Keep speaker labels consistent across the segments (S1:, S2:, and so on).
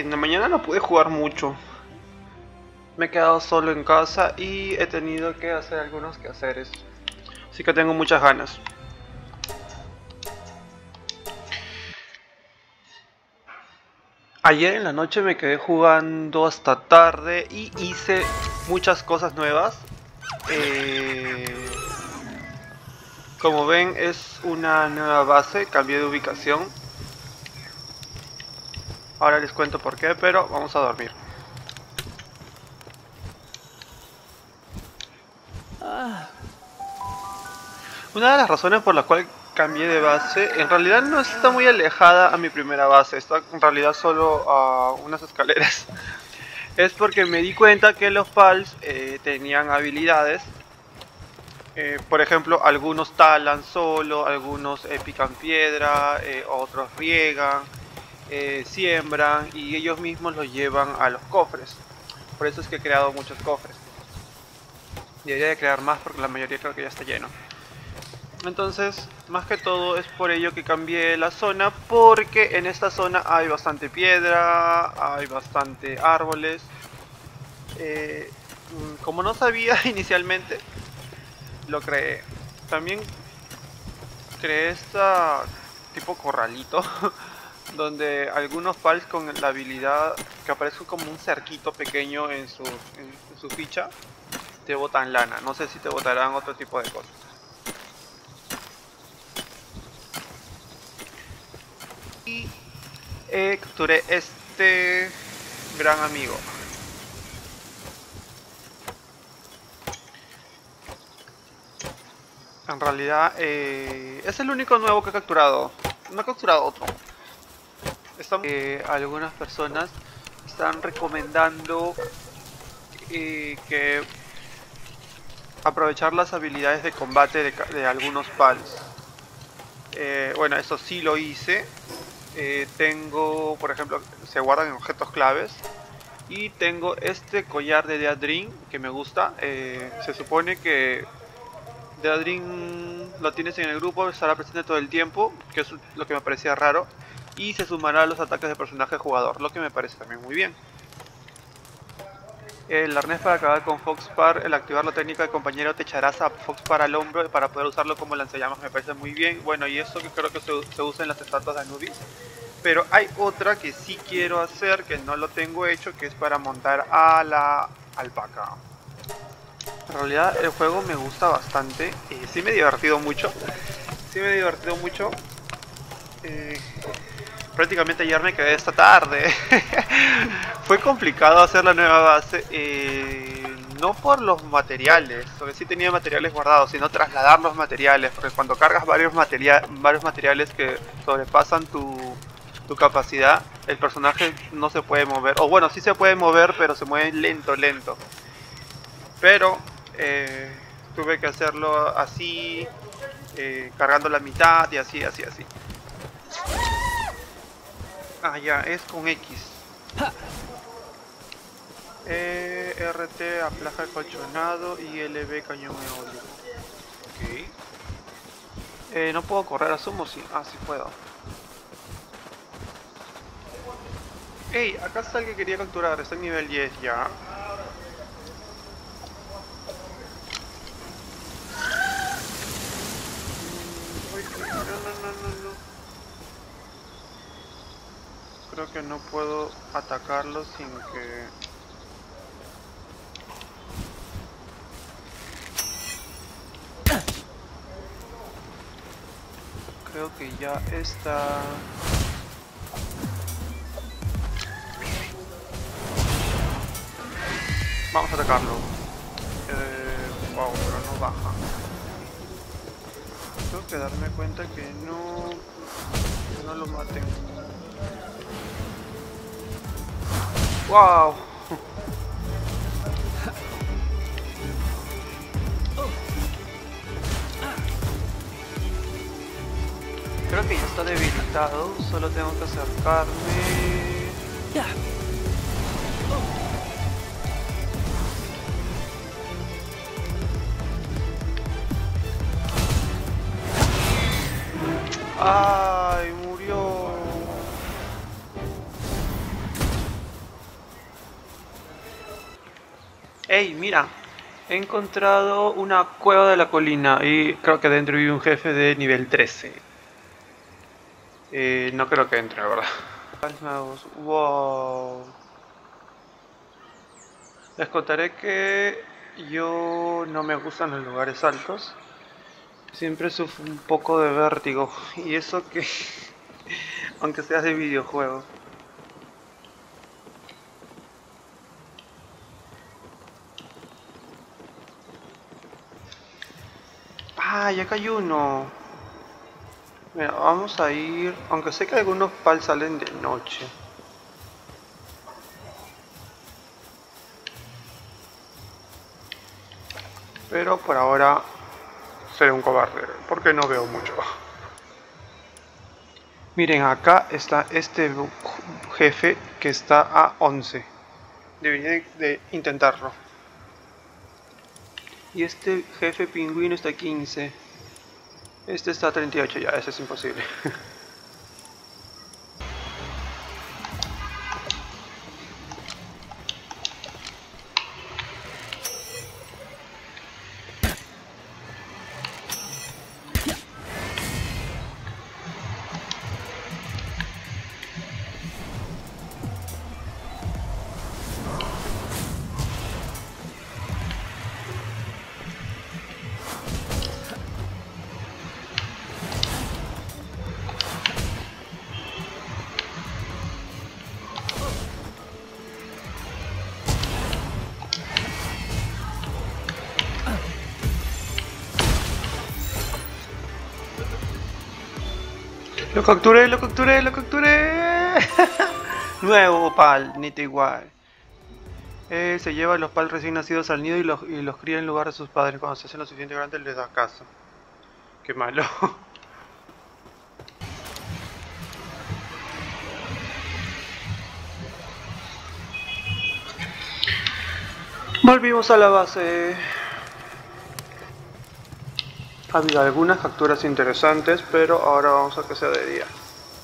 S1: en la mañana no pude jugar mucho. Me he quedado solo en casa y he tenido que hacer algunos quehaceres. Así que tengo muchas ganas. Ayer en la noche me quedé jugando hasta tarde y hice muchas cosas nuevas. Como ven, es una nueva base, cambié de ubicación. Ahora les cuento por qué, pero vamos a dormir. Una de las razones por las cuales cambié de base, en realidad no está muy alejada a mi primera base, está en realidad solo a unas escaleras. Es porque me di cuenta que los pals tenían habilidades. Por ejemplo, algunos talan solo, algunos pican piedra, otros riegan, siembran y ellos mismos los llevan a los cofres. Por eso es que he creado muchos cofres. Debería de crear más porque la mayoría creo que ya está lleno. Entonces, más que todo es por ello que cambié la zona, porque en esta zona hay bastante piedra, hay bastante árboles. Como no sabía inicialmente, lo creé. También creé esta tipo corralito, donde algunos pals con la habilidad que aparece como un cerquito pequeño en su ficha, te botan lana. No sé si te botarán otro tipo de cosas. Y capturé este gran amigo. En realidad es el único nuevo que he capturado. No he capturado otro. Algunas personas están recomendando que aprovechar las habilidades de combate de algunos pals. Bueno, eso sí lo hice. Tengo, por ejemplo, se guardan en objetos claves. Y tengo este collar de Deadrin que me gusta. Se supone que Deadrin lo tienes en el grupo, estará presente todo el tiempo, que es lo que me parecía raro. Y se sumará a los ataques de personaje jugador, lo que me parece también muy bien. El arnés para acabar con Foxpar, el activar la técnica de compañero te echarás a Foxpar al hombro para poder usarlo como lanzallamas, me parece muy bien. Bueno, y eso que creo que se usa en las estatuas de Anubis. Pero hay otra que sí quiero hacer, que no lo tengo hecho, que es para montar a la alpaca. En realidad el juego me gusta bastante, sí me he divertido mucho. Prácticamente ayer me quedé esta tarde. Fue complicado hacer la nueva base, no por los materiales, porque sí tenía materiales guardados, sino trasladar los materiales, porque cuando cargas varios materiales que sobrepasan tu capacidad, el personaje no se puede mover, o bueno, sí se puede mover, pero se mueve lento. Pero tuve que hacerlo así, cargando la mitad y así. Ah, ya, es con X. RT aplaja el colchonado y LB cañón eólico. Ok. No puedo correr, asumo sí. Ah, sí puedo. Ey, acá está el que quería capturar, está en nivel 10 ya. No. Creo que no puedo atacarlo sin que... Creo que ya está... Vamos a atacarlo. Wow, pero no baja. Tengo que darme cuenta que no lo maten. Wow. Creo que ya está debilitado, solo tengo que acercarme. Ay, murió. Ey, mira, he encontrado una cueva de la colina y creo que dentro vive un jefe de nivel 13. No creo que entre, la verdad. Nuevos. Wow. Les contaré que yo no me gustan los lugares altos. Siempre sufro un poco de vértigo. Y eso que, aunque sea de videojuego. Ah, ya cayó uno. Mira, vamos a ir, aunque sé que algunos pals salen de noche. Pero por ahora seré un cobarde, porque no veo mucho. Miren, acá está este jefe que está a 11. Debería de intentarlo. Y este jefe pingüino está a 15. Este está a 38 ya, ese es imposible. Lo capturé, lo capturé, lo capturé. Nuevo pal, neta igual. Se lleva a los pal recién nacidos al nido y los cría en lugar de sus padres. Cuando se hacen lo suficiente grandes les da caso. Qué malo. Volvimos a la base. Ha habido algunas capturas interesantes, pero ahora vamos a que sea de día.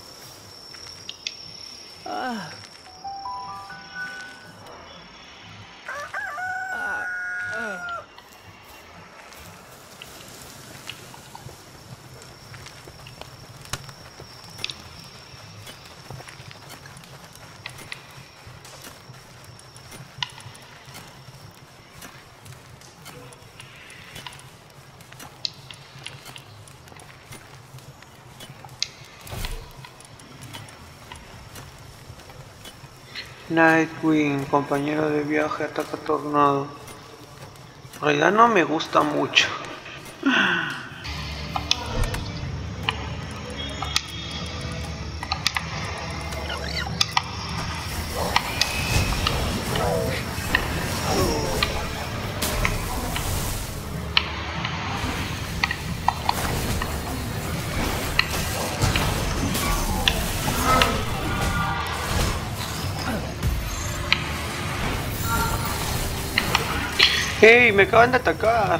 S1: Nightwing, compañero de viaje, ataca tornado. En realidad no me gusta mucho. ¡Hey! Me acaban de atacar.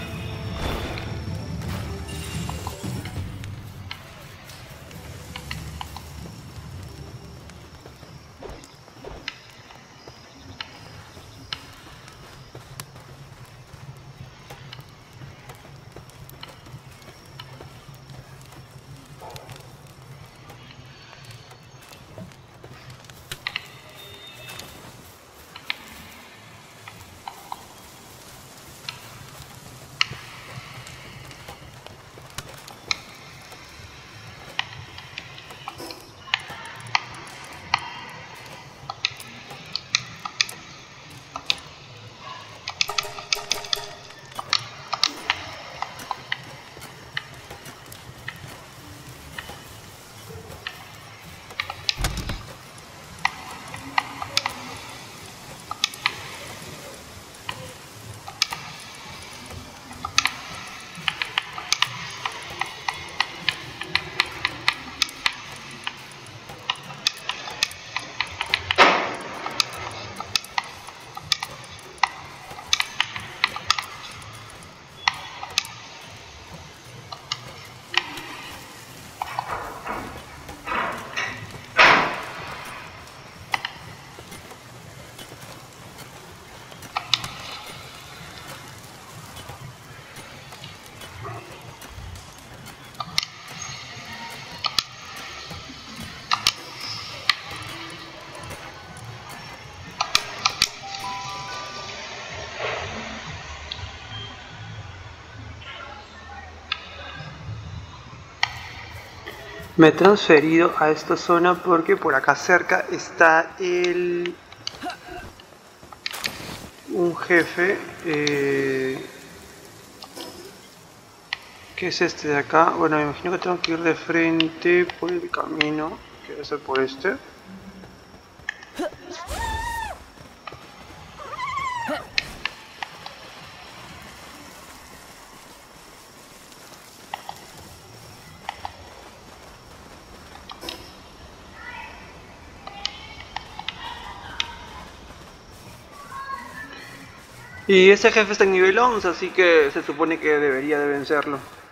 S1: Me he transferido a esta zona porque por acá cerca está un jefe que es este de acá. Bueno, me imagino que tengo que ir de frente por el camino, que debe ser por este. Y ese jefe está en nivel 11, así que se supone que debería de vencerlo.